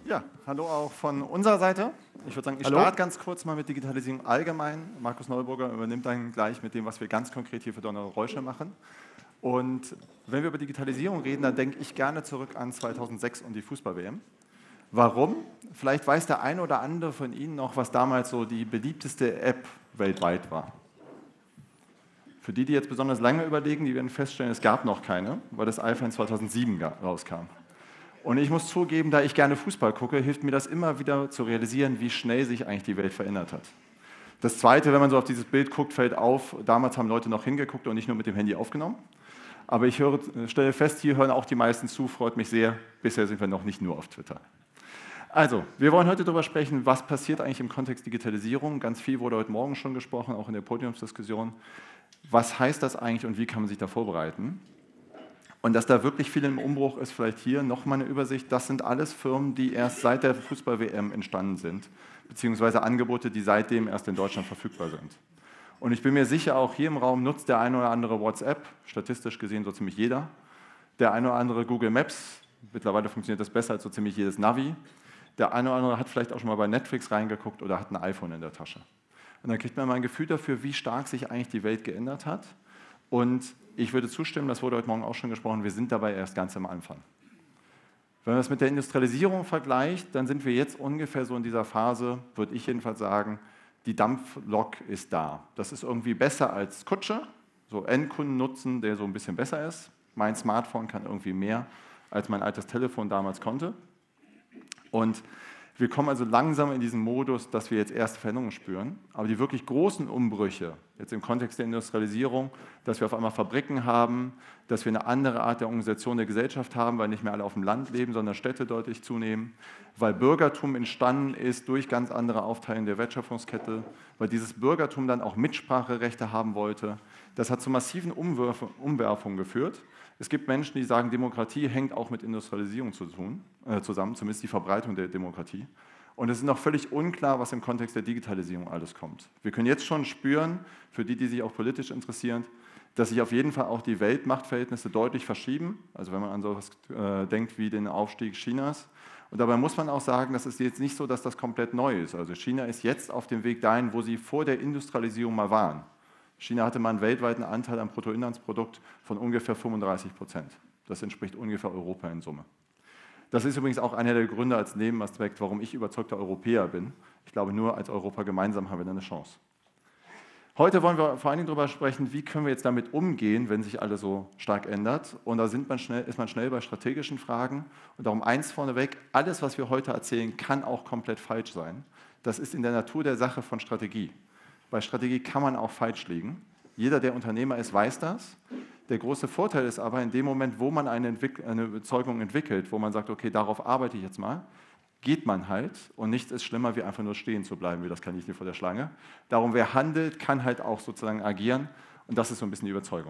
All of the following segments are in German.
Ja, hallo auch von unserer Seite. Ich würde sagen, ich Hallo. starte ganz kurz mal mit Digitalisierung allgemein. Markus Neuburger übernimmt dann gleich mit dem, was wir ganz konkret hier für Donner Reusche machen. Und wenn wir über Digitalisierung reden, dann denke ich gerne zurück an 2006 und die Fußball-WM. Warum? Vielleicht weiß der eine oder andere von Ihnen noch, was damals so die beliebteste App weltweit war. Für die jetzt besonders lange überlegen, die werden feststellen, es gab noch keine, weil das iPhone 2007 rauskam. Und ich muss zugeben, da ich gerne Fußball gucke, hilft mir das immer wieder zu realisieren, wie schnell sich eigentlich die Welt verändert hat. Das Zweite, wenn man so auf dieses Bild guckt, fällt auf, damals haben Leute noch hingeguckt und nicht nur mit dem Handy aufgenommen. Aber ich stelle fest, hier hören auch die meisten zu, freut mich sehr. Bisher sind wir noch nicht nur auf Twitter. Also, wir wollen heute darüber sprechen, was passiert eigentlich im Kontext Digitalisierung. Ganz viel wurde heute Morgen schon gesprochen, auch in der Podiumsdiskussion. Was heißt das eigentlich und wie kann man sich da vorbereiten? Und dass da wirklich viel im Umbruch ist, vielleicht hier nochmal eine Übersicht, das sind alles Firmen, die erst seit der Fußball-WM entstanden sind, beziehungsweise Angebote, die seitdem erst in Deutschland verfügbar sind. Und ich bin mir sicher, auch hier im Raum nutzt der eine oder andere WhatsApp, statistisch gesehen so ziemlich jeder, der eine oder andere Google Maps, mittlerweile funktioniert das besser als so ziemlich jedes Navi, der eine oder andere hat vielleicht auch schon mal bei Netflix reingeguckt oder hat ein iPhone in der Tasche. Und dann kriegt man mal ein Gefühl dafür, wie stark sich eigentlich die Welt geändert hat. Und ich würde zustimmen, das wurde heute Morgen auch schon gesprochen, wir sind dabei erst ganz am Anfang. Wenn man das mit der Industrialisierung vergleicht, dann sind wir jetzt ungefähr so in dieser Phase, würde ich jedenfalls sagen, die Dampflok ist da. Das ist irgendwie besser als Kutsche, so Endkundennutzen, der so ein bisschen besser ist. Mein Smartphone kann irgendwie mehr, als mein altes Telefon damals konnte. Und wir kommen also langsam in diesen Modus, dass wir jetzt erste Veränderungen spüren. Aber die wirklich großen Umbrüche, jetzt im Kontext der Industrialisierung, dass wir auf einmal Fabriken haben, dass wir eine andere Art der Organisation der Gesellschaft haben, weil nicht mehr alle auf dem Land leben, sondern Städte deutlich zunehmen, weil Bürgertum entstanden ist durch ganz andere Aufteilung der Wertschöpfungskette, weil dieses Bürgertum dann auch Mitspracherechte haben wollte. Das hat zu massiven Umwerfungen geführt. Es gibt Menschen, die sagen, Demokratie hängt auch mit Industrialisierung zusammen, zumindest die Verbreitung der Demokratie. Und es ist noch völlig unklar, was im Kontext der Digitalisierung alles kommt. Wir können jetzt schon spüren, für die, die sich auch politisch interessieren, dass sich auf jeden Fall auch die Weltmachtverhältnisse deutlich verschieben. Also wenn man an sowas denkt wie den Aufstieg Chinas. Und dabei muss man auch sagen, das ist jetzt nicht so, dass das komplett neu ist. Also China ist jetzt auf dem Weg dahin, wo sie vor der Industrialisierung mal waren. China hatte mal einen weltweiten Anteil am Bruttoinlandsprodukt von ungefähr 35%. Das entspricht ungefähr Europa in Summe. Das ist übrigens auch einer der Gründe als Nebenaspekt, warum ich überzeugter Europäer bin. Ich glaube, nur als Europa gemeinsam haben wir eine Chance. Heute wollen wir vor allen Dingen darüber sprechen, wie können wir jetzt damit umgehen, wenn sich alles so stark ändert. Und da ist man schnell bei strategischen Fragen. Und darum eins vorneweg, alles, was wir heute erzählen, kann auch komplett falsch sein. Das ist in der Natur der Sache von Strategie. Bei Strategie kann man auch falsch liegen. Jeder, der Unternehmer ist, weiß das. Der große Vorteil ist aber, in dem Moment, wo man eine Überzeugung entwickelt, wo man sagt, okay, darauf arbeite ich jetzt mal, geht man halt und nichts ist schlimmer, wie einfach nur stehen zu bleiben, wie das Kaninchen vor der Schlange. Darum, wer handelt, kann halt auch sozusagen agieren und das ist so ein bisschen die Überzeugung.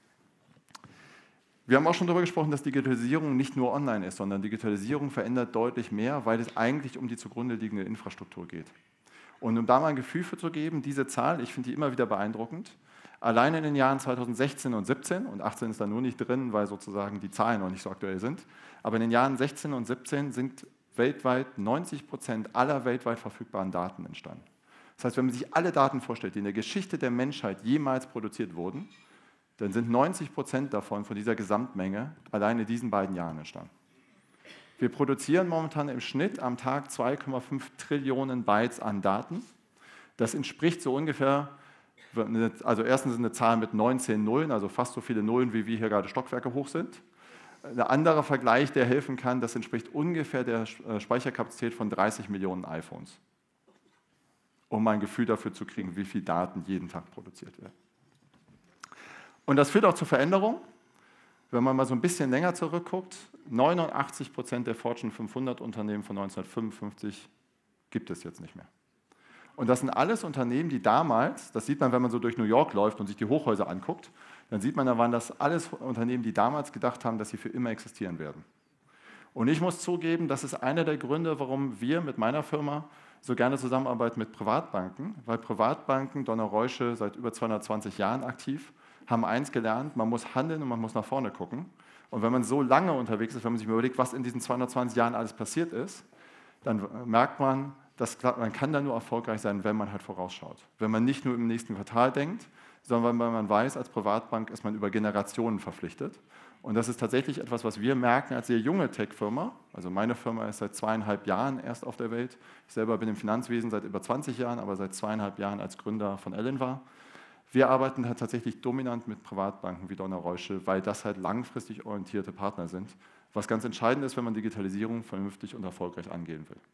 Wir haben auch schon darüber gesprochen, dass Digitalisierung nicht nur online ist, sondern Digitalisierung verändert deutlich mehr, weil es eigentlich um die zugrunde liegende Infrastruktur geht. Und um da mal ein Gefühl für zu geben, diese Zahl, ich finde die immer wieder beeindruckend, allein in den Jahren 2016 und 17, und 18 ist da nur nicht drin, weil sozusagen die Zahlen noch nicht so aktuell sind, aber in den Jahren 16 und 17 sind weltweit 90% aller weltweit verfügbaren Daten entstanden. Das heißt, wenn man sich alle Daten vorstellt, die in der Geschichte der Menschheit jemals produziert wurden, dann sind 90% davon, von dieser Gesamtmenge, allein in diesen beiden Jahren entstanden. Wir produzieren momentan im Schnitt am Tag 2,5 Trillionen Bytes an Daten. Das entspricht so ungefähr, also erstens eine Zahl mit 19 Nullen, also fast so viele Nullen, wie wir hier gerade Stockwerke hoch sind. Ein anderer Vergleich, der helfen kann, das entspricht ungefähr der Speicherkapazität von 30 Millionen iPhones. Um mal ein Gefühl dafür zu kriegen, wie viel Daten jeden Tag produziert werden. Und das führt auch zur Veränderung. Wenn man mal so ein bisschen länger zurückguckt, 89% der Fortune 500 Unternehmen von 1955 gibt es jetzt nicht mehr. Und das sind alles Unternehmen, die damals, das sieht man, wenn man so durch New York läuft und sich die Hochhäuser anguckt, dann sieht man, da waren das alles Unternehmen, die damals gedacht haben, dass sie für immer existieren werden. Und ich muss zugeben, das ist einer der Gründe, warum wir mit meiner Firma so gerne zusammenarbeiten mit Privatbanken, weil Privatbanken, Donner Reusche, seit über 220 Jahren aktiv, haben eins gelernt, man muss handeln und man muss nach vorne gucken. Und wenn man so lange unterwegs ist, wenn man sich überlegt, was in diesen 220 Jahren alles passiert ist, dann merkt man, man kann da nur erfolgreich sein, wenn man halt vorausschaut. Wenn man nicht nur im nächsten Quartal denkt, sondern weil man weiß, als Privatbank ist man über Generationen verpflichtet. Und das ist tatsächlich etwas, was wir merken als sehr junge Tech-Firma. Also meine Firma ist seit 2,5 Jahren erst auf der Welt. Ich selber bin im Finanzwesen seit über 20 Jahren, aber seit 2,5 Jahren als Gründer von Elinvar. Wir arbeiten halt tatsächlich dominant mit Privatbanken wie Donner Reuschel, weil das halt langfristig orientierte Partner sind, was ganz entscheidend ist, wenn man Digitalisierung vernünftig und erfolgreich angehen will.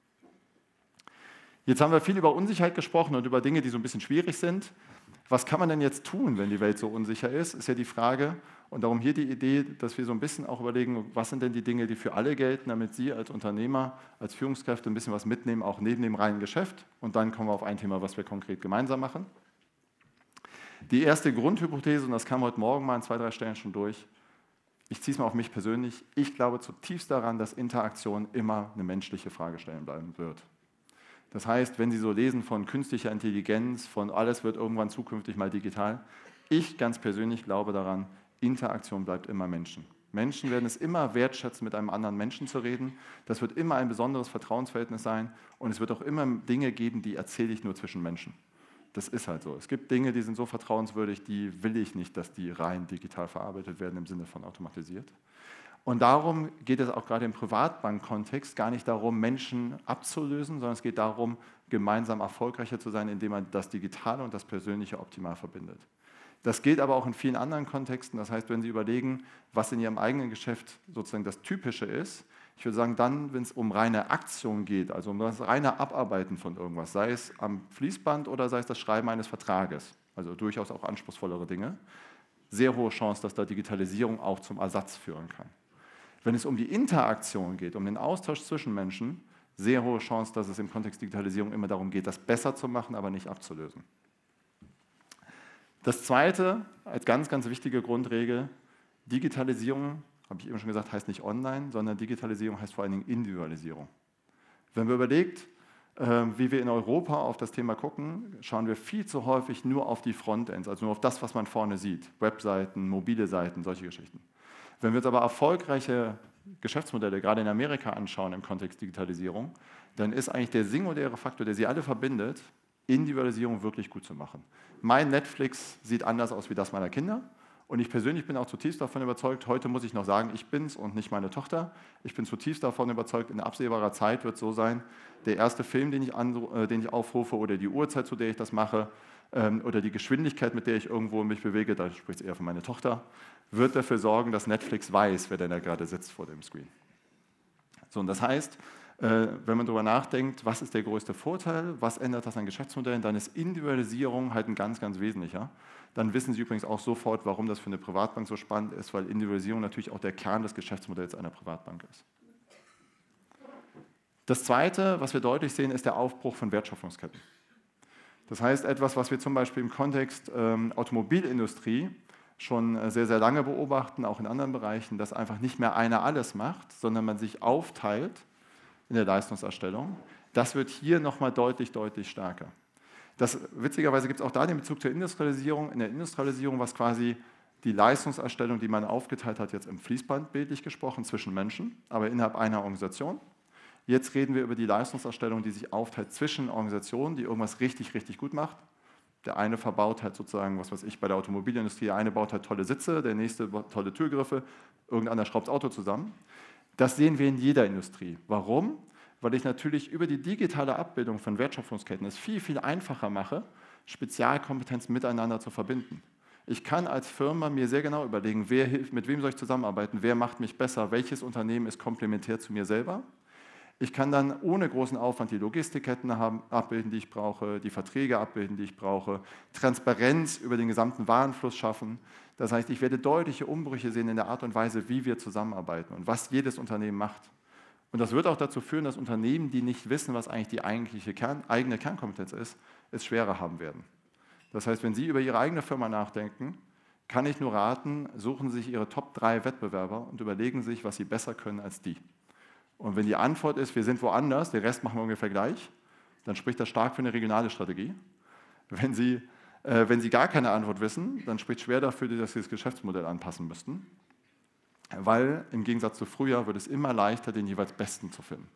Jetzt haben wir viel über Unsicherheit gesprochen und über Dinge, die so ein bisschen schwierig sind. Was kann man denn jetzt tun, wenn die Welt so unsicher ist ja die Frage. Und darum hier die Idee, dass wir so ein bisschen auch überlegen, was sind denn die Dinge, die für alle gelten, damit Sie als Unternehmer, als Führungskräfte ein bisschen was mitnehmen, auch neben dem reinen Geschäft. Und dann kommen wir auf ein Thema, was wir konkret gemeinsam machen. Die erste Grundhypothese, und das kam heute Morgen mal an 2, 3 Stellen schon durch, ich ziehe es mal auf mich persönlich, ich glaube zutiefst daran, dass Interaktion immer eine menschliche Fragestellung bleiben wird. Das heißt, wenn Sie so lesen von künstlicher Intelligenz, von alles wird irgendwann zukünftig mal digital, ich ganz persönlich glaube daran, Interaktion bleibt immer Menschen. Menschen werden es immer wertschätzen, mit einem anderen Menschen zu reden. Das wird immer ein besonderes Vertrauensverhältnis sein und es wird auch immer Dinge geben, die erzähle ich nur zwischen Menschen. Das ist halt so. Es gibt Dinge, die sind so vertrauenswürdig, die will ich nicht, dass die rein digital verarbeitet werden im Sinne von automatisiert. Und darum geht es auch gerade im Privatbank-Kontext gar nicht darum, Menschen abzulösen, sondern es geht darum, gemeinsam erfolgreicher zu sein, indem man das Digitale und das Persönliche optimal verbindet. Das gilt aber auch in vielen anderen Kontexten. Das heißt, wenn Sie überlegen, was in Ihrem eigenen Geschäft sozusagen das Typische ist, ich würde sagen, dann, wenn es um reine Aktion geht, also um das reine Abarbeiten von irgendwas, sei es am Fließband oder sei es das Schreiben eines Vertrages, also durchaus auch anspruchsvollere Dinge, sehr hohe Chance, dass da Digitalisierung auch zum Ersatz führen kann. Wenn es um die Interaktion geht, um den Austausch zwischen Menschen, sehr hohe Chance, dass es im Kontext Digitalisierung immer darum geht, das besser zu machen, aber nicht abzulösen. Das Zweite, als ganz, ganz wichtige Grundregel, Digitalisierung, habe ich eben schon gesagt, heißt nicht online, sondern Digitalisierung heißt vor allen Dingen Individualisierung. Wenn wir überlegt, wie wir in Europa auf das Thema gucken, schauen wir viel zu häufig nur auf die Frontends, also nur auf das, was man vorne sieht, Webseiten, mobile Seiten, solche Geschichten. Wenn wir uns aber erfolgreiche Geschäftsmodelle gerade in Amerika anschauen im Kontext Digitalisierung, dann ist eigentlich der singuläre Faktor, der sie alle verbindet, Individualisierung wirklich gut zu machen. Mein Netflix sieht anders aus wie das meiner Kinder und ich persönlich bin auch zutiefst davon überzeugt, heute muss ich noch sagen, ich bin's und nicht meine Tochter. Ich bin zutiefst davon überzeugt, in absehbarer Zeit wird es so sein, der erste Film, den ich aufrufe oder die Uhrzeit, zu der ich das mache oder die Geschwindigkeit, mit der ich irgendwo mich bewege, da spricht es eher für meine Tochter, wird dafür sorgen, dass Netflix weiß, wer denn da gerade sitzt vor dem Screen. So, und das heißt, wenn man darüber nachdenkt, was ist der größte Vorteil, was ändert das an Geschäftsmodellen, dann ist Individualisierung halt ein ganz, ganz wesentlicher. Dann wissen Sie übrigens auch sofort, warum das für eine Privatbank so spannend ist, weil Individualisierung natürlich auch der Kern des Geschäftsmodells einer Privatbank ist. Das Zweite, was wir deutlich sehen, ist der Aufbruch von Wertschöpfungsketten. Das heißt, etwas, was wir zum Beispiel im Kontext Automobilindustrie schon sehr, sehr lange beobachten, auch in anderen Bereichen, dass einfach nicht mehr einer alles macht, sondern man sich aufteilt in der Leistungserstellung. Das wird hier nochmal deutlich, deutlich stärker. Witzigerweise gibt es auch da den Bezug zur Industrialisierung. In der Industrialisierung, was quasi die Leistungserstellung, die man aufgeteilt hat, jetzt im Fließband bildlich gesprochen, zwischen Menschen, aber innerhalb einer Organisation. Jetzt reden wir über die Leistungserstellung, die sich aufteilt zwischen Organisationen, die irgendwas richtig, richtig gut macht. Der eine verbaut halt sozusagen, was weiß ich, bei der Automobilindustrie, der eine baut halt tolle Sitze, der nächste baut tolle Türgriffe, irgendeiner schraubt das Auto zusammen. Das sehen wir in jeder Industrie. Warum? Weil ich natürlich über die digitale Abbildung von Wertschöpfungsketten es viel, viel einfacher mache, Spezialkompetenzen miteinander zu verbinden. Ich kann als Firma mir sehr genau überlegen, wer hilft, mit wem soll ich zusammenarbeiten, wer macht mich besser, welches Unternehmen ist komplementär zu mir selber. Ich kann dann ohne großen Aufwand die Logistikketten abbilden, die ich brauche, die Verträge abbilden, die ich brauche, Transparenz über den gesamten Warenfluss schaffen. Das heißt, ich werde deutliche Umbrüche sehen in der Art und Weise, wie wir zusammenarbeiten und was jedes Unternehmen macht. Und das wird auch dazu führen, dass Unternehmen, die nicht wissen, was eigentlich die eigentliche eigene Kernkompetenz ist, es schwerer haben werden. Das heißt, wenn Sie über Ihre eigene Firma nachdenken, kann ich nur raten, suchen Sie sich Ihre Top 3 Wettbewerber und überlegen sich, was Sie besser können als die. Und wenn die Antwort ist, wir sind woanders, den Rest machen wir ungefähr gleich, dann spricht das stark für eine regionale Strategie. Wenn Sie gar keine Antwort wissen, dann spricht schwer dafür, dass Sie das Geschäftsmodell anpassen müssten. Weil im Gegensatz zu früher wird es immer leichter, den jeweils Besten zu finden.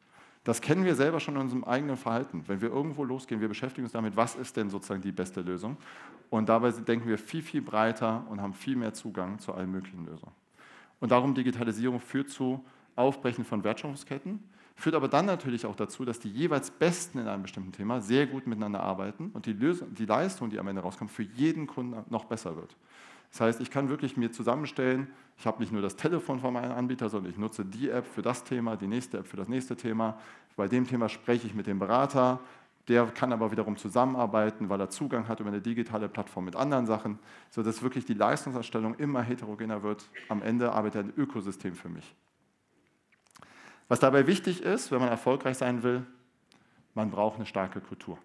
Das kennen wir selber schon in unserem eigenen Verhalten. Wenn wir irgendwo losgehen, wir beschäftigen uns damit, was ist denn sozusagen die beste Lösung? Und dabei denken wir viel, viel breiter und haben viel mehr Zugang zu allen möglichen Lösungen. Und darum, Digitalisierung führt zu Aufbrechen von Wertschöpfungsketten, führt aber dann natürlich auch dazu, dass die jeweils Besten in einem bestimmten Thema sehr gut miteinander arbeiten und die Leistung, die am Ende rauskommt, für jeden Kunden noch besser wird. Das heißt, ich kann wirklich mir zusammenstellen, ich habe nicht nur das Telefon von meinem Anbieter, sondern ich nutze die App für das Thema, die nächste App für das nächste Thema. Bei dem Thema spreche ich mit dem Berater, der kann aber wiederum zusammenarbeiten, weil er Zugang hat über eine digitale Plattform mit anderen Sachen, sodass wirklich die Leistungserstellung immer heterogener wird. Am Ende arbeitet ein Ökosystem für mich. Was dabei wichtig ist, wenn man erfolgreich sein will, man braucht eine starke Kultur.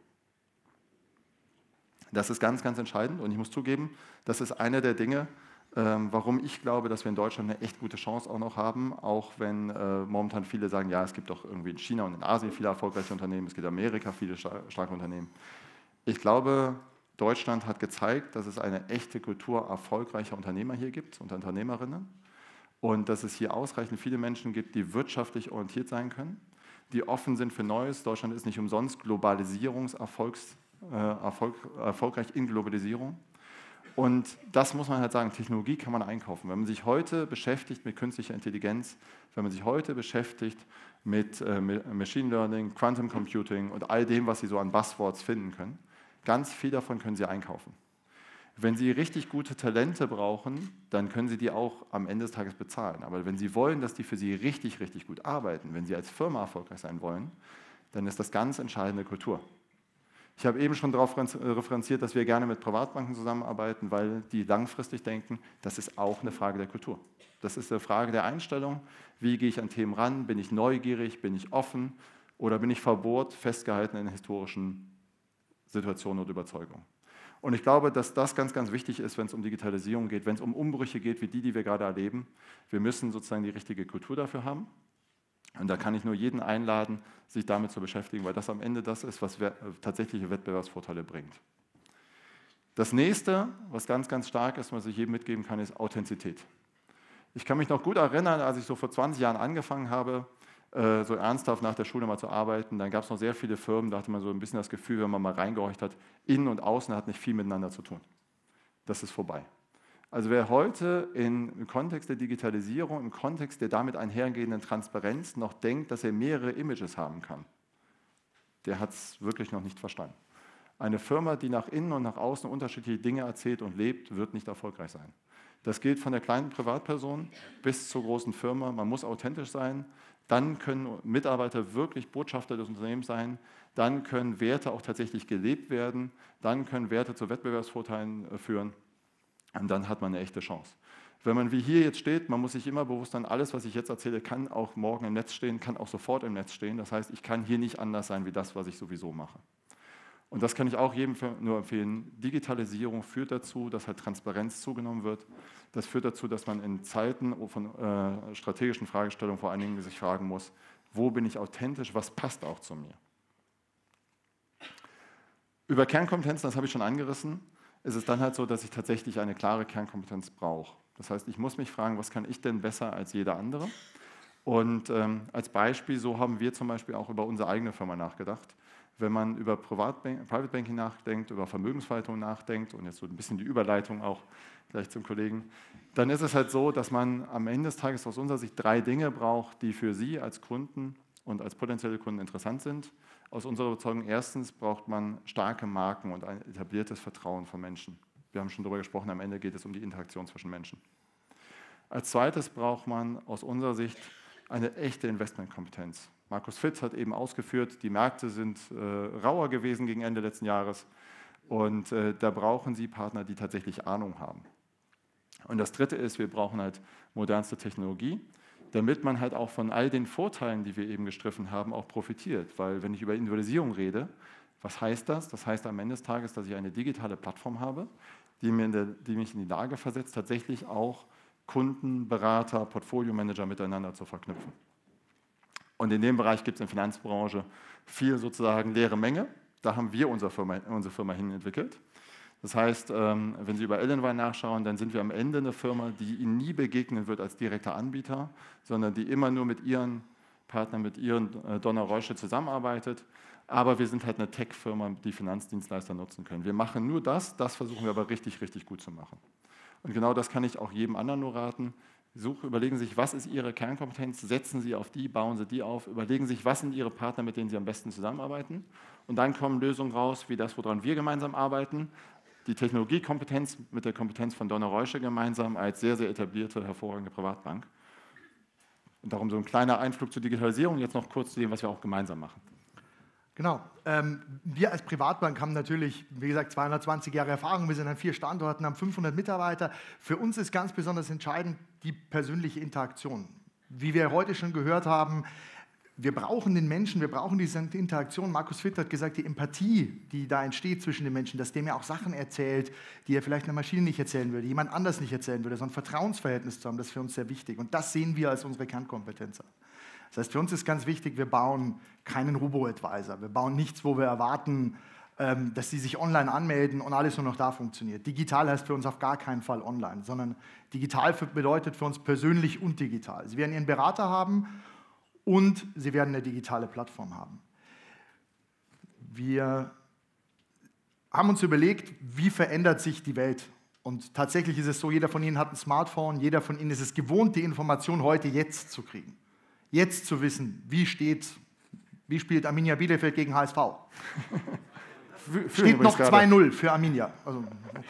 Das ist ganz, ganz entscheidend und ich muss zugeben, das ist eine der Dinge, warum ich glaube, dass wir in Deutschland eine echt gute Chance auch noch haben, auch wenn momentan viele sagen, ja, es gibt doch irgendwie in China und in Asien viele erfolgreiche Unternehmen, es gibt in Amerika viele starke Unternehmen. Ich glaube, Deutschland hat gezeigt, dass es eine echte Kultur erfolgreicher Unternehmer hier gibt und Unternehmerinnen und dass es hier ausreichend viele Menschen gibt, die wirtschaftlich orientiert sein können, die offen sind für Neues. Deutschland ist nicht umsonst erfolgreich in Globalisierung. Und das muss man halt sagen, Technologie kann man einkaufen. Wenn man sich heute beschäftigt mit künstlicher Intelligenz, wenn man sich heute beschäftigt mit Machine Learning, Quantum Computing und all dem, was Sie so an Buzzwords finden können, ganz viel davon können Sie einkaufen. Wenn Sie richtig gute Talente brauchen, dann können Sie die auch am Ende des Tages bezahlen. Aber wenn Sie wollen, dass die für Sie richtig, richtig gut arbeiten, wenn Sie als Firma erfolgreich sein wollen, dann ist das ganz entscheidende Kultur. Ich habe eben schon darauf referenziert, dass wir gerne mit Privatbanken zusammenarbeiten, weil die langfristig denken, das ist auch eine Frage der Kultur. Das ist eine Frage der Einstellung. Wie gehe ich an Themen ran? Bin ich neugierig? Bin ich offen? Oder bin ich verbohrt, festgehalten in historischen Situationen oder Überzeugungen? Und ich glaube, dass das ganz, ganz wichtig ist, wenn es um Digitalisierung geht, wenn es um Umbrüche geht, wie die wir gerade erleben. Wir müssen sozusagen die richtige Kultur dafür haben. Und da kann ich nur jeden einladen, sich damit zu beschäftigen, weil das am Ende das ist, was tatsächliche Wettbewerbsvorteile bringt. Das nächste, was ganz, ganz stark ist, was ich jedem mitgeben kann, ist Authentizität. Ich kann mich noch gut erinnern, als ich so vor 20 Jahren angefangen habe, so ernsthaft nach der Schule mal zu arbeiten, dann gab es noch sehr viele Firmen, da hatte man so ein bisschen das Gefühl, wenn man mal reingehorcht hat, innen und außen hat nicht viel miteinander zu tun. Das ist vorbei. Also wer heute im Kontext der Digitalisierung, im Kontext der damit einhergehenden Transparenz noch denkt, dass er mehrere Images haben kann, der hat es wirklich noch nicht verstanden. Eine Firma, die nach innen und nach außen unterschiedliche Dinge erzählt und lebt, wird nicht erfolgreich sein. Das gilt von der kleinen Privatperson bis zur großen Firma. Man muss authentisch sein. Dann können Mitarbeiter wirklich Botschafter des Unternehmens sein. Dann können Werte auch tatsächlich gelebt werden. Dann können Werte zu Wettbewerbsvorteilen führen. Und dann hat man eine echte Chance. Wenn man wie hier jetzt steht, man muss sich immer bewusst sein, alles, was ich jetzt erzähle, kann auch morgen im Netz stehen, kann auch sofort im Netz stehen. Das heißt, ich kann hier nicht anders sein wie das, was ich sowieso mache. Und das kann ich auch jedem nur empfehlen. Digitalisierung führt dazu, dass halt Transparenz zugenommen wird. Das führt dazu, dass man in Zeiten von strategischen Fragestellungen vor allen Dingen sich fragen muss, wo bin ich authentisch, was passt auch zu mir. Über Kernkompetenzen, das habe ich schon angerissen, ist es dann halt so, dass ich tatsächlich eine klare Kernkompetenz brauche. Das heißt, ich muss mich fragen, was kann ich denn besser als jeder andere? Und als Beispiel, so haben wir zum Beispiel auch über unsere eigene Firma nachgedacht. Wenn man über Private Banking nachdenkt, über Vermögensverwaltung nachdenkt und jetzt so ein bisschen die Überleitung auch gleich zum Kollegen, dann ist es halt so, dass man am Ende des Tages aus unserer Sicht 3 Dinge braucht, die für Sie als Kunden und als potenzielle Kunden interessant sind. Aus unserer Überzeugung, erstens braucht man starke Marken und ein etabliertes Vertrauen von Menschen. Wir haben schon darüber gesprochen, am Ende geht es um die Interaktion zwischen Menschen. Als zweites braucht man aus unserer Sicht eine echte Investmentkompetenz. Markus Fitz hat eben ausgeführt, die Märkte sind rauer gewesen gegen Ende letzten Jahres und da brauchen Sie Partner, die tatsächlich Ahnung haben. Und das dritte ist, wir brauchen halt modernste Technologie, damit man halt auch von all den Vorteilen, die wir eben gestriffen haben, auch profitiert. Weil wenn ich über Individualisierung rede, was heißt das? Das heißt am Ende des Tages, dass ich eine digitale Plattform habe, die mich in die Lage versetzt, tatsächlich auch Kunden, Berater, Portfolio-Manager miteinander zu verknüpfen. Und in dem Bereich gibt es in der Finanzbranche viel sozusagen leere Menge. Da haben wir unsere Firma hin entwickelt. Das heißt, wenn Sie über Edelweiss nachschauen, dann sind wir am Ende eine Firma, die Ihnen nie begegnen wird als direkter Anbieter, sondern die immer nur mit Ihren Partner mit Ihren Donner Reusche zusammenarbeitet. Aber wir sind halt eine Tech-Firma, die Finanzdienstleister nutzen können. Wir machen nur das versuchen wir aber richtig, richtig gut zu machen. Und genau das kann ich auch jedem anderen nur raten. Überlegen Sie sich, was ist Ihre Kernkompetenz, setzen Sie auf die, bauen Sie die auf, überlegen Sie sich, was sind Ihre Partner, mit denen Sie am besten zusammenarbeiten. Und dann kommen Lösungen raus, wie das, woran wir gemeinsam arbeiten. Die Technologiekompetenz mit der Kompetenz von Donner Reusche gemeinsam als sehr, sehr etablierte, hervorragende Privatbank. Und darum so ein kleiner Einflug zur Digitalisierung, jetzt noch kurz zu dem, was wir auch gemeinsam machen. Genau. Wir als Privatbank haben natürlich, wie gesagt, 220 Jahre Erfahrung. Wir sind an 4 Standorten, haben 500 Mitarbeiter. Für uns ist ganz besonders entscheidend die persönliche Interaktion. Wie wir heute schon gehört haben, wir brauchen den Menschen, wir brauchen diese Interaktion. Markus Fitt hat gesagt, die Empathie, die da entsteht zwischen den Menschen, dass der mir auch Sachen erzählt, die er vielleicht einer Maschine nicht erzählen würde, jemand anders nicht erzählen würde, so ein Vertrauensverhältnis zu haben, das ist für uns sehr wichtig. Und das sehen wir als unsere Kernkompetenz an. Das heißt, für uns ist ganz wichtig, wir bauen keinen Robo-Advisor. Wir bauen nichts, wo wir erwarten, dass sie sich online anmelden und alles nur noch da funktioniert. Digital heißt für uns auf gar keinen Fall online, sondern digital bedeutet für uns persönlich und digital. Sie werden Ihren Berater haben und Sie werden eine digitale Plattform haben. Wir haben uns überlegt, wie verändert sich die Welt? Und tatsächlich ist es so, jeder von Ihnen hat ein Smartphone, jeder von Ihnen ist es gewohnt, die Information heute jetzt zu kriegen. Jetzt zu wissen, wie spielt Arminia Bielefeld gegen HSV. Steht noch 2-0 für Arminia. Also.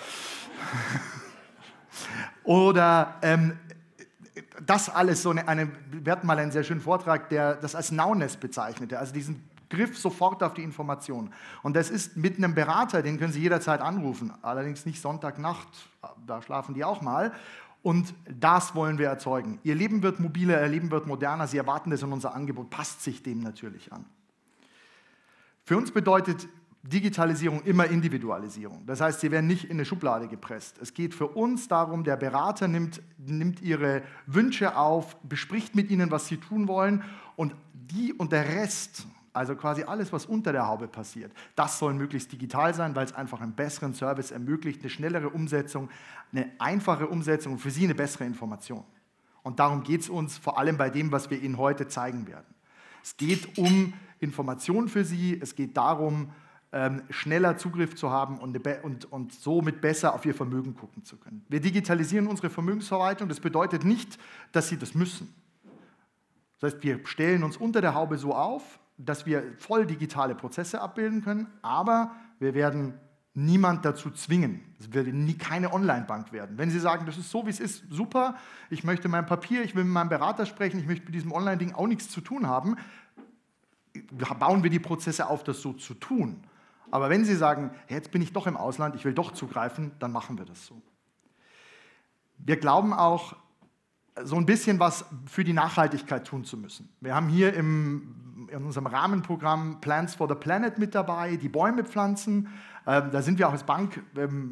Oder das alles, wir hatten mal einen sehr schönen Vortrag, der das als Nowness bezeichnete, also diesen Griff sofort auf die Information. Und das ist mit einem Berater, den können Sie jederzeit anrufen, allerdings nicht Sonntagnacht, da schlafen die auch mal. Und das wollen wir erzeugen. Ihr Leben wird mobiler, Ihr Leben wird moderner, Sie erwarten das und unser Angebot passt sich dem natürlich an. Für uns bedeutet Digitalisierung immer Individualisierung. Das heißt, Sie werden nicht in eine Schublade gepresst. Es geht für uns darum, der Berater nimmt Ihre Wünsche auf, bespricht mit Ihnen, was Sie tun wollen und der Rest, also quasi alles, was unter der Haube passiert, das soll möglichst digital sein, weil es einfach einen besseren Service ermöglicht, eine schnellere Umsetzung, eine einfache Umsetzung und für Sie eine bessere Information. Und darum geht es uns vor allem bei dem, was wir Ihnen heute zeigen werden. Es geht um Information für Sie, es geht darum, schneller Zugriff zu haben und somit besser auf Ihr Vermögen gucken zu können. Wir digitalisieren unsere Vermögensverwaltung, das bedeutet nicht, dass Sie das müssen. Das heißt, wir stellen uns unter der Haube so auf, dass wir voll digitale Prozesse abbilden können, aber wir werden niemand dazu zwingen. Es wird keine Online-Bank werden. Wenn Sie sagen, das ist so, wie es ist, super, ich möchte mein Papier, ich will mit meinem Berater sprechen, ich möchte mit diesem Online-Ding auch nichts zu tun haben, bauen wir die Prozesse auf, das so zu tun. Aber wenn Sie sagen, hey, jetzt bin ich doch im Ausland, ich will doch zugreifen, dann machen wir das so. Wir glauben auch, so ein bisschen was für die Nachhaltigkeit tun zu müssen. Wir haben hier in unserem Rahmenprogramm Plants for the Planet mit dabei, die Bäume pflanzen. Da sind wir auch als Bank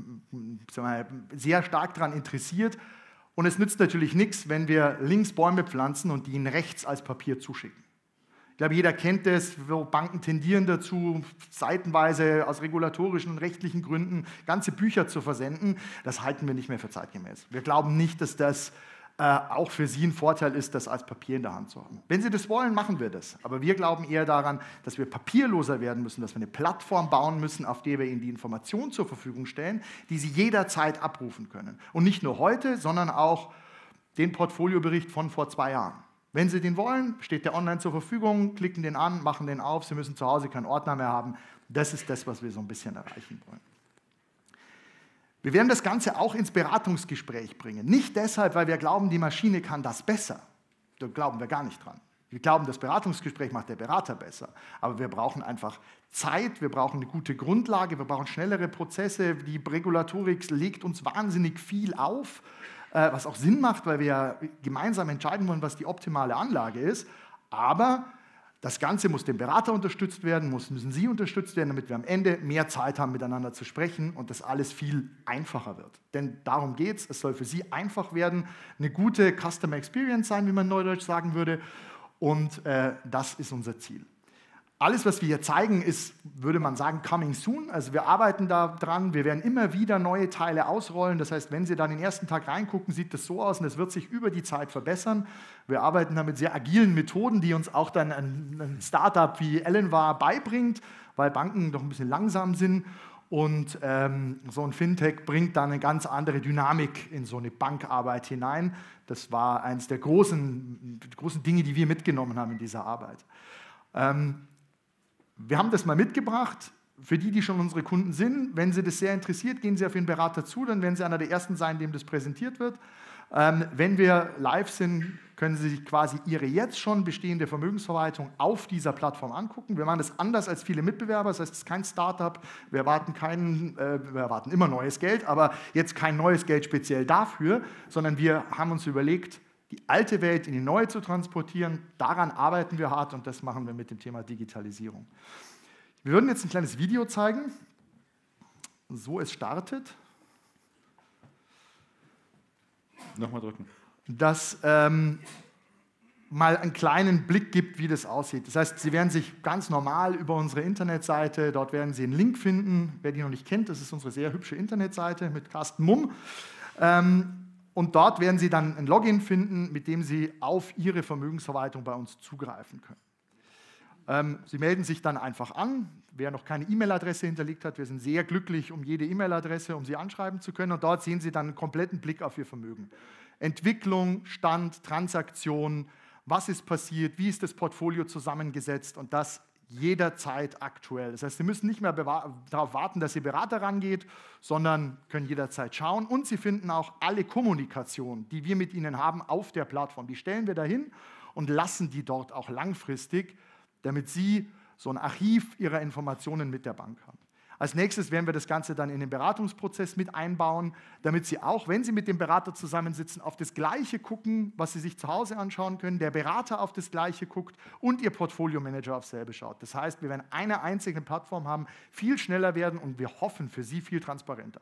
sehr stark daran interessiert. Und es nützt natürlich nichts, wenn wir links Bäume pflanzen und die ihnen rechts als Papier zuschicken. Ich glaube, jeder kennt es, wo Banken tendieren dazu, seitenweise aus regulatorischen und rechtlichen Gründen ganze Bücher zu versenden. Das halten wir nicht mehr für zeitgemäß. Wir glauben nicht, dass das auch für Sie ein Vorteil ist, das als Papier in der Hand zu haben. Wenn Sie das wollen, machen wir das. Aber wir glauben eher daran, dass wir papierloser werden müssen, dass wir eine Plattform bauen müssen, auf der wir Ihnen die Informationen zur Verfügung stellen, die Sie jederzeit abrufen können. Und nicht nur heute, sondern auch den Portfoliobericht von vor 2 Jahren. Wenn Sie den wollen, steht der online zur Verfügung, klicken den an, machen den auf, Sie müssen zu Hause keinen Ordner mehr haben. Das ist das, was wir so ein bisschen erreichen wollen. Wir werden das Ganze auch ins Beratungsgespräch bringen. Nicht deshalb, weil wir glauben, die Maschine kann das besser. Da glauben wir gar nicht dran. Wir glauben, das Beratungsgespräch macht der Berater besser. Aber wir brauchen einfach Zeit, wir brauchen eine gute Grundlage, wir brauchen schnellere Prozesse. Die Regulatorik legt uns wahnsinnig viel auf, was auch Sinn macht, weil wir ja gemeinsam entscheiden wollen, was die optimale Anlage ist. Aber das Ganze muss dem Berater unterstützt werden, müssen Sie unterstützt werden, damit wir am Ende mehr Zeit haben, miteinander zu sprechen und das alles viel einfacher wird. Denn darum geht es. Es soll für Sie einfach werden, eine gute Customer Experience sein, wie man neudeutsch sagen würde. Und das ist unser Ziel. Alles, was wir hier zeigen, ist, würde man sagen, coming soon. Also wir arbeiten da dran, wir werden immer wieder neue Teile ausrollen. Das heißt, wenn Sie dann den ersten Tag reingucken, sieht das so aus und es wird sich über die Zeit verbessern. Wir arbeiten da mit sehr agilen Methoden, die uns auch dann ein Startup wie Elenvar beibringt, weil Banken doch ein bisschen langsam sind. Und so ein Fintech bringt dann eine ganz andere Dynamik in so eine Bankarbeit hinein. Das war eines der großen Dinge, die wir mitgenommen haben in dieser Arbeit. Wir haben das mal mitgebracht, für die schon unsere Kunden sind. Wenn Sie das sehr interessiert, gehen Sie auf Ihren Berater zu, dann werden Sie einer der Ersten sein, dem das präsentiert wird. Wenn wir live sind, können Sie sich quasi Ihre jetzt schon bestehende Vermögensverwaltung auf dieser Plattform angucken. Wir machen das anders als viele Mitbewerber, das heißt, es ist kein Startup, wir erwarten immer neues Geld, aber jetzt kein neues Geld speziell dafür, sondern wir haben uns überlegt, die alte Welt in die neue zu transportieren. Daran arbeiten wir hart und das machen wir mit dem Thema Digitalisierung. Wir würden jetzt ein kleines Video zeigen, so es startet. Nochmal drücken. Das mal einen kleinen Blick gibt, wie das aussieht. Das heißt, Sie werden sich ganz normal über unsere Internetseite, dort werden Sie einen Link finden. Wer die noch nicht kennt, das ist unsere sehr hübsche Internetseite mit Carsten Mumm. Und dort werden Sie dann ein Login finden, mit dem Sie auf Ihre Vermögensverwaltung bei uns zugreifen können. Sie melden sich dann einfach an. Wer noch keine E-Mail-Adresse hinterlegt hat, wir sind sehr glücklich um jede E-Mail-Adresse, um Sie anschreiben zu können. Und dort sehen Sie dann einen kompletten Blick auf Ihr Vermögen. Entwicklung, Stand, Transaktion, was ist passiert, wie ist das Portfolio zusammengesetzt und das jederzeit aktuell. Das heißt, Sie müssen nicht mehr darauf warten, dass Ihr Berater rangeht, sondern können jederzeit schauen. Und Sie finden auch alle Kommunikation, die wir mit Ihnen haben, auf der Plattform. Die stellen wir dahin und lassen die dort auch langfristig, damit Sie so ein Archiv Ihrer Informationen mit der Bank haben. Als nächstes werden wir das Ganze dann in den Beratungsprozess mit einbauen, damit Sie auch, wenn Sie mit dem Berater zusammensitzen, auf das Gleiche gucken, was Sie sich zu Hause anschauen können, der Berater auf das Gleiche guckt und Ihr Portfolio-Manager aufs selbe schaut. Das heißt, wir werden eine einzige Plattform haben, viel schneller werden und wir hoffen für Sie viel transparenter.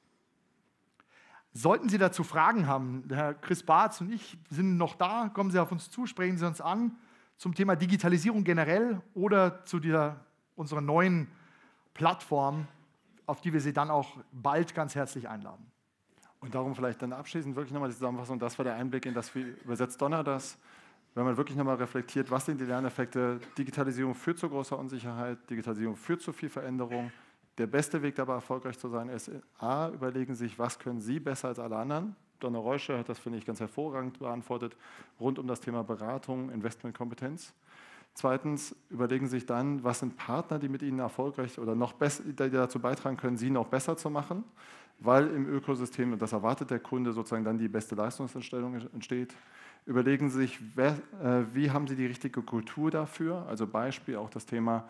Sollten Sie dazu Fragen haben, der Herr Chris Bartz und ich sind noch da, kommen Sie auf uns zu, sprechen Sie uns an zum Thema Digitalisierung generell oder zu unserer neuen Plattform, auf die wir Sie dann auch bald ganz herzlich einladen. Und darum vielleicht dann abschließend wirklich nochmal die Zusammenfassung, das war der Einblick in das, wie übersetzt Donner das, wenn man wirklich nochmal reflektiert, was sind die Lerneffekte, Digitalisierung führt zu großer Unsicherheit, Digitalisierung führt zu viel Veränderung. Der beste Weg dabei erfolgreich zu sein ist, A, überlegen Sie sich, was können Sie besser als alle anderen. Donner Reusche hat das, finde ich, ganz hervorragend beantwortet, rund um das Thema Beratung, Investmentkompetenz. Zweitens, überlegen Sie sich dann, was sind Partner, die mit Ihnen erfolgreich oder noch besser, die dazu beitragen können, Sie noch besser zu machen, weil im Ökosystem, und das erwartet der Kunde, sozusagen dann die beste Leistungsentstellung entsteht. Überlegen Sie sich, wie haben Sie die richtige Kultur dafür? Also Beispiel auch das Thema,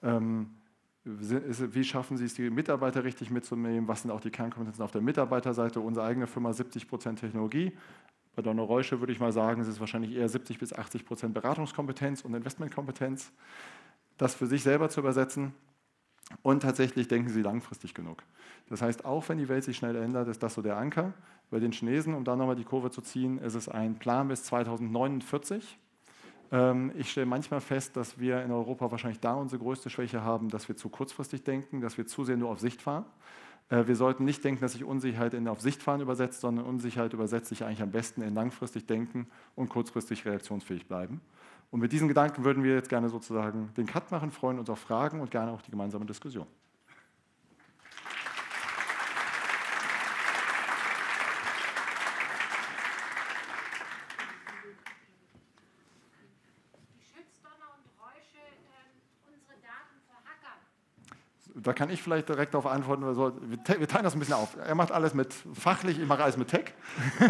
wie schaffen Sie es, die Mitarbeiter richtig mitzunehmen? Was sind auch die Kernkompetenzen auf der Mitarbeiterseite? Unsere eigene Firma 70% Technologie. Bei Donner Reusche würde ich mal sagen, es ist wahrscheinlich eher 70 bis 80% Beratungskompetenz und Investmentkompetenz. Das für sich selber zu übersetzen und tatsächlich denken Sie langfristig genug. Das heißt, auch wenn die Welt sich schnell ändert, ist das so der Anker. Bei den Chinesen, um da nochmal die Kurve zu ziehen, ist es ein Plan bis 2049. Ich stelle manchmal fest, dass wir in Europa wahrscheinlich da unsere größte Schwäche haben, dass wir zu kurzfristig denken, dass wir zu sehr nur auf Sicht fahren. Wir sollten nicht denken, dass sich Unsicherheit in auf Sicht fahren übersetzt, sondern Unsicherheit übersetzt sich eigentlich am besten in langfristig denken und kurzfristig reaktionsfähig bleiben. Und mit diesen Gedanken würden wir jetzt gerne sozusagen den Cut machen, freuen uns auf Fragen und gerne auch die gemeinsame Diskussion. Da kann ich vielleicht direkt darauf antworten. Wir teilen das ein bisschen auf. Er macht alles mit fachlich, ich mache alles mit Tech.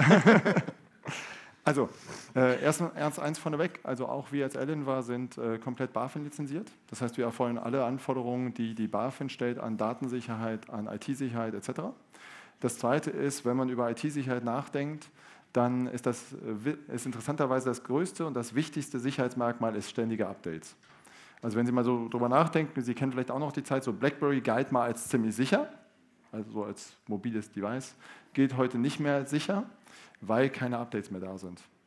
Also, erst eins vorneweg, also auch wir als Elenvar sind komplett BaFin lizenziert. Das heißt, wir erfüllen alle Anforderungen, die die BaFin stellt an Datensicherheit, an IT-Sicherheit etc. Das Zweite ist, wenn man über IT-Sicherheit nachdenkt, dann ist interessanterweise das größte und das wichtigste Sicherheitsmerkmal ist ständige Updates. Also wenn Sie mal so drüber nachdenken, Sie kennen vielleicht auch noch die Zeit, so BlackBerry galt mal als ziemlich sicher, also so als mobiles Device, gilt heute nicht mehr als sicher, weil keine Updates mehr da sind.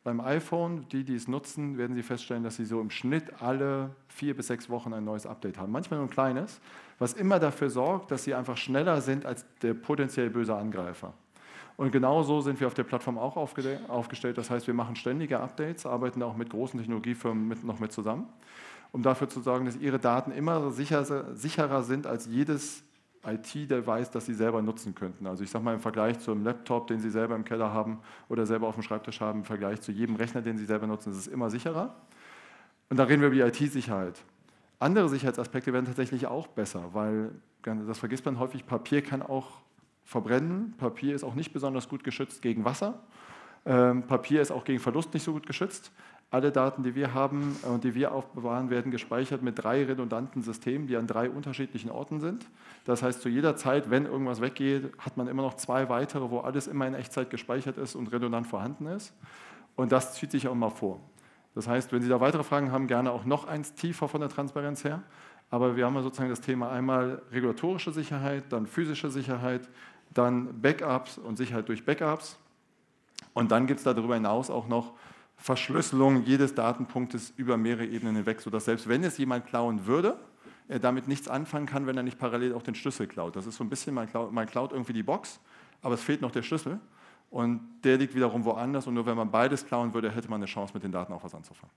Beim iPhone, die es nutzen, werden Sie feststellen, dass Sie so im Schnitt alle 4 bis 6 Wochen ein neues Update haben. Manchmal nur ein kleines, was immer dafür sorgt, dass Sie einfach schneller sind als der potenziell böse Angreifer. Und genau so sind wir auf der Plattform auch aufgestellt. Das heißt, wir machen ständige Updates, arbeiten auch mit großen Technologiefirmen noch mit zusammen, um dafür zu sorgen, dass Ihre Daten immer sicherer sind als jedes IT-Device, das Sie selber nutzen könnten. Also ich sage mal im Vergleich zum Laptop, den Sie selber im Keller haben oder selber auf dem Schreibtisch haben, im Vergleich zu jedem Rechner, den Sie selber nutzen, ist es immer sicherer. Und da reden wir über die IT-Sicherheit. Andere Sicherheitsaspekte werden tatsächlich auch besser, weil, das vergisst man häufig, Papier kann auch verbrennen. Papier ist auch nicht besonders gut geschützt gegen Wasser. Papier ist auch gegen Verlust nicht so gut geschützt. Alle Daten, die wir haben und die wir aufbewahren, werden gespeichert mit 3 redundanten Systemen, die an 3 unterschiedlichen Orten sind. Das heißt, zu jeder Zeit, wenn irgendwas weggeht, hat man immer noch 2 weitere, wo alles immer in Echtzeit gespeichert ist und redundant vorhanden ist. Und das zieht sich auch mal vor. Das heißt, wenn Sie da weitere Fragen haben, gerne auch noch eins tiefer von der Transparenz her. Aber wir haben ja sozusagen das Thema einmal regulatorische Sicherheit, dann physische Sicherheit, dann Backups und Sicherheit durch Backups. Und dann gibt es darüber hinaus auch noch Verschlüsselung jedes Datenpunktes über mehrere Ebenen hinweg, sodass selbst wenn es jemand klauen würde, er damit nichts anfangen kann, wenn er nicht parallel auch den Schlüssel klaut. Das ist so ein bisschen, man klaut irgendwie die Box, aber es fehlt noch der Schlüssel und der liegt wiederum woanders und nur wenn man beides klauen würde, hätte man eine Chance, mit den Daten auch was anzufangen.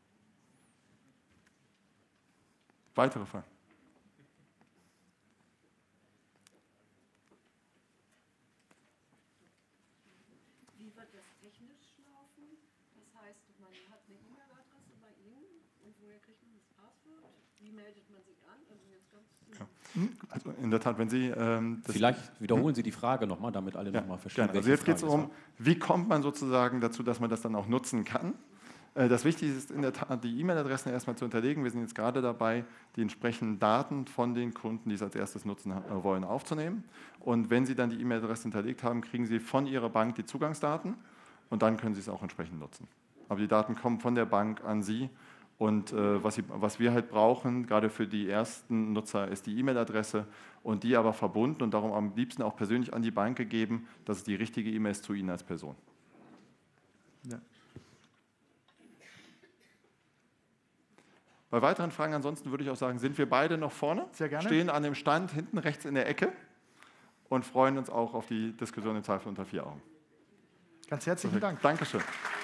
Weitere Fragen? Wie meldet man sich an? Also jetzt ganz also in der Tat, wenn Sie... Vielleicht wiederholen Sie die Frage nochmal, damit alle nochmal verstehen. Also jetzt geht es darum, wie kommt man sozusagen dazu, dass man das dann auch nutzen kann. Das Wichtige ist in der Tat, die E-Mail-Adressen erstmal zu hinterlegen. Wir sind jetzt gerade dabei, die entsprechenden Daten von den Kunden, die es als erstes nutzen wollen, aufzunehmen. Und wenn Sie dann die E-Mail-Adresse hinterlegt haben, kriegen Sie von Ihrer Bank die Zugangsdaten und dann können Sie es auch entsprechend nutzen. Aber die Daten kommen von der Bank an Sie. Und was wir halt brauchen, gerade für die ersten Nutzer, ist die E-Mail-Adresse und die aber verbunden und darum am liebsten auch persönlich an die Bank gegeben, dass es die richtige E-Mail ist zu Ihnen als Person. Ja. Bei weiteren Fragen ansonsten würde ich auch sagen, sind wir beide noch vorne, sehr gerne. Stehen an dem Stand hinten rechts in der Ecke und freuen uns auch auf die Diskussion im Zweifel unter 4 Augen. Ganz herzlichen Dank. Dankeschön.